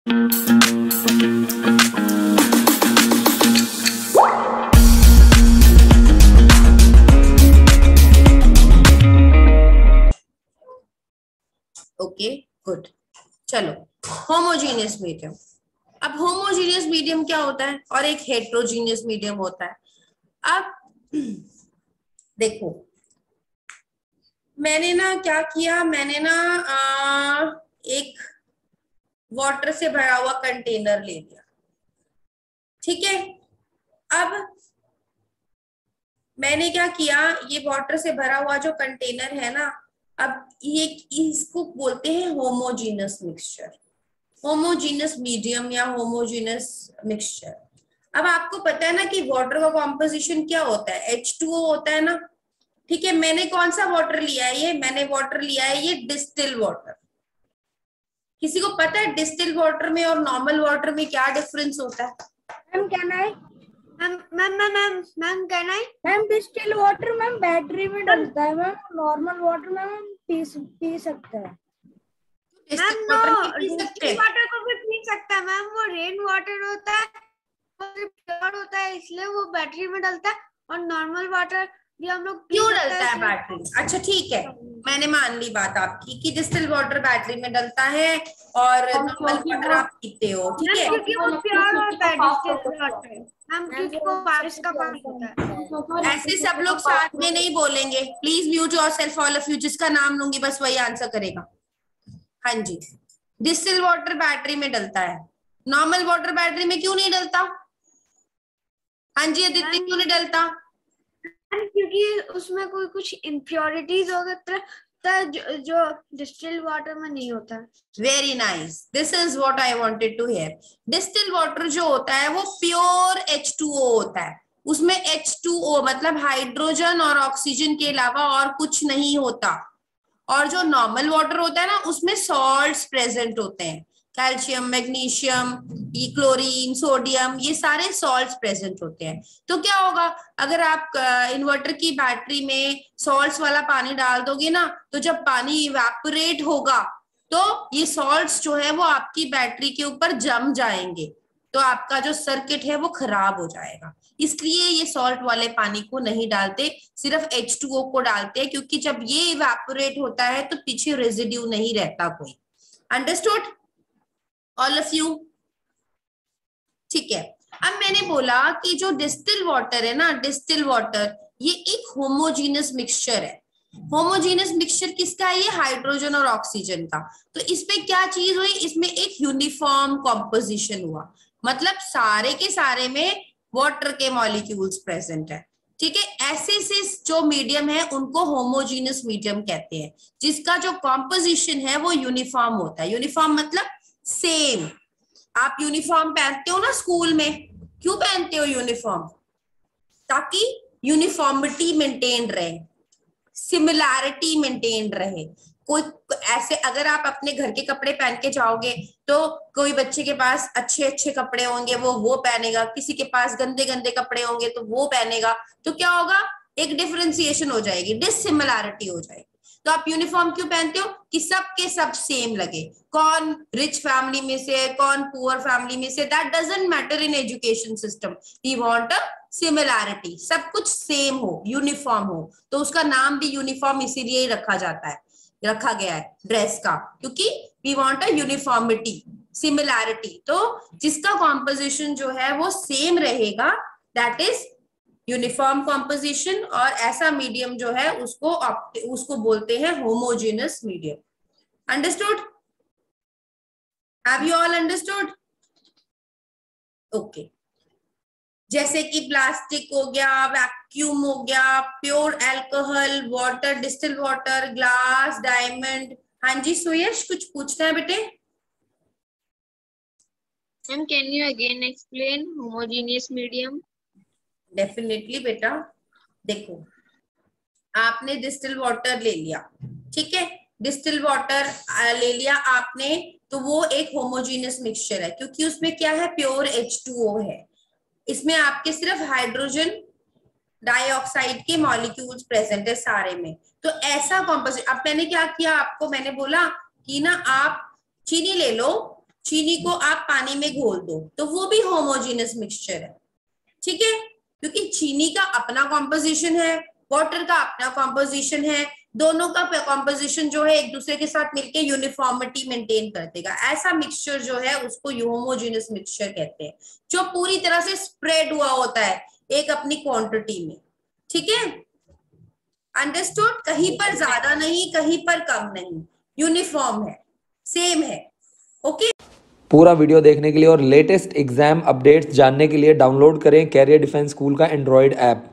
Okay good. चलो, homogeneous medium. अब homogeneous medium क्या होता है और एक हेट्रोजीनियस मीडियम होता है। अब देखो, मैंने ना क्या किया, मैंने ना एक वाटर से भरा हुआ कंटेनर ले लिया, ठीक है। अब मैंने क्या किया, ये वाटर से भरा हुआ जो कंटेनर है ना, अब ये इसको बोलते हैं होमोजीनस मिक्सचर, होमोजीनस मीडियम या होमोजीनस मिक्सचर। अब आपको पता है ना कि वाटर का कॉम्पोजिशन क्या होता है, H2O होता है ना, ठीक है। मैंने कौन सा वाटर लिया है, ये मैंने वाटर लिया है ये डिस्टिल वाटर। किसी को पता है डिस्टिल वाटर में और नॉर्मल वाटर में क्या डिफरेंस होता है? मैम कहना है मैम कहना है ma'am distil water ma'am battery में डलता है मैम, नॉर्मल वाटर मैम पी सकते हैं मैम। डिस्टिल वाटर को भी पी सकता है मैम, वो रेन वाटर होता है, वो प्योर होता है इसलिए वो बैटरी में डलता है, और नॉर्मल वाटर भी हम लोग क्यों डलता है बैटरी? अच्छा ठीक है, मैंने मान ली बात आपकी कि डिस्टिल वाटर बैटरी में डलता है और नॉर्मल वाटर आप पीते हो, ठीक है, क्योंकि वो प्योर होता है डिस्टिल वाटर मैम, क्योंकि वो बारिश का पानी होता है। ऐसे सब लोग साथ में नहीं बोलेंगे, please mute yourself all of you. जिसका नाम लूंगी बस वही आंसर करेगा। हाँ जी, डिस्टिल वाटर बैटरी में डलता है, नॉर्मल वाटर बैटरी में क्यों नहीं डलता? हाँ जी आदित्य, क्यों नहीं डलता? क्योंकि उसमें कोई कुछ इम्प्योरिटीज हो सकता है जो डिस्टिल वाटर में नहीं होता। Very nice, this is what I wanted to hear. Distil water जो होता है वो प्योर H2O होता है, उसमें H2O मतलब हाइड्रोजन और ऑक्सीजन के अलावा और कुछ नहीं होता। और जो नॉर्मल वाटर होता है ना, उसमें सॉल्ट्स प्रेजेंट होते हैं, कैल्शियम, मैग्नीशियम, ये क्लोरीन, सोडियम, ये सारे सॉल्ट्स प्रेजेंट होते हैं। तो क्या होगा, अगर आप इन्वर्टर की बैटरी में सॉल्ट्स वाला पानी डाल दोगे ना, तो जब पानी इवेपोरेट होगा तो ये सॉल्ट्स जो है वो आपकी बैटरी के ऊपर जम जाएंगे, तो आपका जो सर्किट है वो खराब हो जाएगा। इसलिए ये सॉल्ट वाले पानी को नहीं डालते, सिर्फ H2O को डालते हैं, क्योंकि जब ये इवेपोरेट होता है तो पीछे रेजिड्यू नहीं रहता कोई। Understood all of you? ठीक है। अब मैंने बोला कि जो डिस्टिल वाटर है ना, डिस्टिल वाटर ये एक होमोजीनस मिक्सचर है। होमोजीनस मिक्सचर किसका है? ये हाइड्रोजन और ऑक्सीजन का। तो इसमें क्या चीज हुई, इसमें एक यूनिफॉर्म कॉम्पोजिशन हुआ, मतलब सारे के सारे में वाटर के मॉलिक्यूल्स प्रेजेंट है, ठीक है। ऐसे से जो मीडियम है उनको होमोजीनस मीडियम कहते हैं, जिसका जो कॉम्पोजिशन है वो यूनिफॉर्म होता है। यूनिफॉर्म मतलब सेम। आप यूनिफॉर्म पहनते हो ना स्कूल में, क्यों पहनते हो यूनिफॉर्म? ताकि यूनिफॉर्मिटी मेंटेन रहे, सिमिलैरिटी मेंटेन रहे। कोई ऐसे अगर आप अपने घर के कपड़े पहन के जाओगे तो कोई बच्चे के पास अच्छे अच्छे कपड़े होंगे वो पहनेगा, किसी के पास गंदे गंदे कपड़े होंगे तो वो पहनेगा, तो क्या होगा, एक डिफरेंशिएशन हो जाएगी, डिसिमिलैरिटी हो जाएगी। तो आप यूनिफॉर्म क्यों पहनते हो? कि सब के सब सेम लगे, कौन रिच फैमिली में से, कौन पुअर फैमिली में से, that doesn't matter in education system. We want a similarity, सब कुछ सेम हो, यूनिफॉर्म हो, तो उसका नाम भी यूनिफॉर्म इसीलिए ही रखा जाता है, रखा गया है ड्रेस का, क्योंकि we want a uniformity, similarity. तो जिसका कॉम्पोजिशन जो है वो सेम रहेगा, दैट इज यूनिफॉर्म कॉम्पोजिशन। और ऐसा मीडियम जो है उसको बोलते हैं homogeneous medium. Understood? Have you all understood? Okay. जैसे कि प्लास्टिक हो गया, वैक्यूम हो गया, pure alcohol, water, distil water, glass, diamond. हाँ जी सुयश, कुछ पूछना है बेटे? Ma'am, can you again explain homogeneous medium? Definitely बेटा। देखो, आपने डिस्टिल वाटर ले लिया, ठीक है, डिस्टिल वाटर ले लिया आपने, तो वो एक होमोजीनियस मिक्सचर है, क्योंकि उसमें क्या है, प्योर H2O है। इसमें आपके सिर्फ हाइड्रोजन डाइऑक्साइड के मॉलिक्यूल्स प्रेजेंट है सारे में। तो ऐसा कॉम्पोजिशन, अब मैंने क्या किया आपको, मैंने बोला कि ना आप चीनी ले लो चीनी को आप पानी में घोल दो तो वो भी होमोजीनियस मिक्सचर है, ठीक है, क्योंकि चीनी का अपना कॉम्पोजिशन है, वाटर का अपना कॉम्पोजिशन है, दोनों का कॉम्पोजिशन जो है एक दूसरे के साथ मिलके यूनिफॉर्मिटी मेंटेन कर देगा। ऐसा मिक्सचर जो है उसको होमोजीनियस मिक्सचर कहते हैं, जो पूरी तरह से स्प्रेड हुआ होता है एक अपनी क्वांटिटी में, ठीक है, अंडरस्टूड। कहीं पर ज्यादा नहीं, कहीं पर कम नहीं, यूनिफॉर्म है, सेम है, ओके। पूरा वीडियो देखने के लिए और लेटेस्ट एग्जाम अपडेट्स जानने के लिए डाउनलोड करें कैरियर डिफेंस स्कूल का एंड्रॉयड ऐप।